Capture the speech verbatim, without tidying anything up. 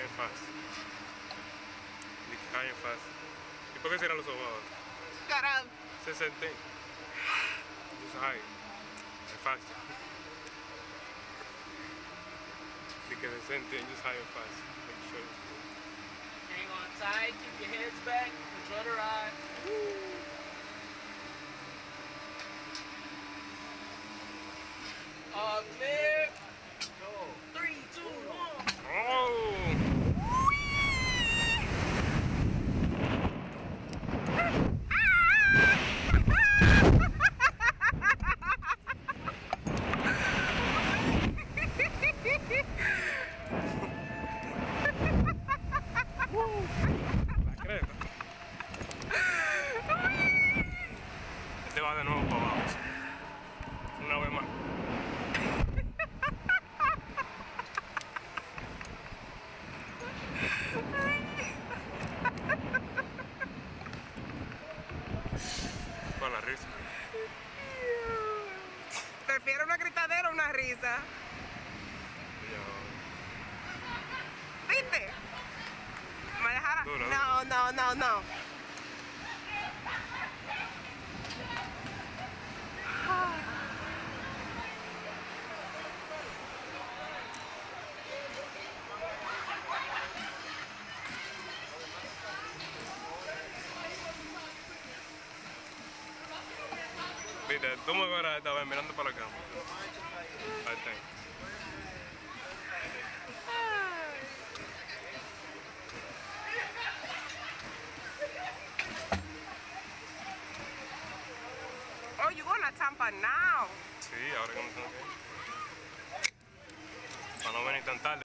and fast. High and fast. ¿Y por qué cierran los ojos ahora? Caramba. It's the same thing. Just high and fast. Because the same thing, just high and fast. Make sure it's good. Hang on tight, keep your heads back, control the ride. All clear. Go. Three, two, one. Oh! La creta. Este va de nuevo para abajo. Una vez más. Con la risa. Prefiero una gritadera o una risa. ¿Viste? ¿Me dejara? Dura, No, no, no, no. Viste, tú me verás esta vez mirando para la cámara. Ahí está. Oh, you going to Tampa now? Sí, ahora que no tengo que ir. Para no venir tan tarde.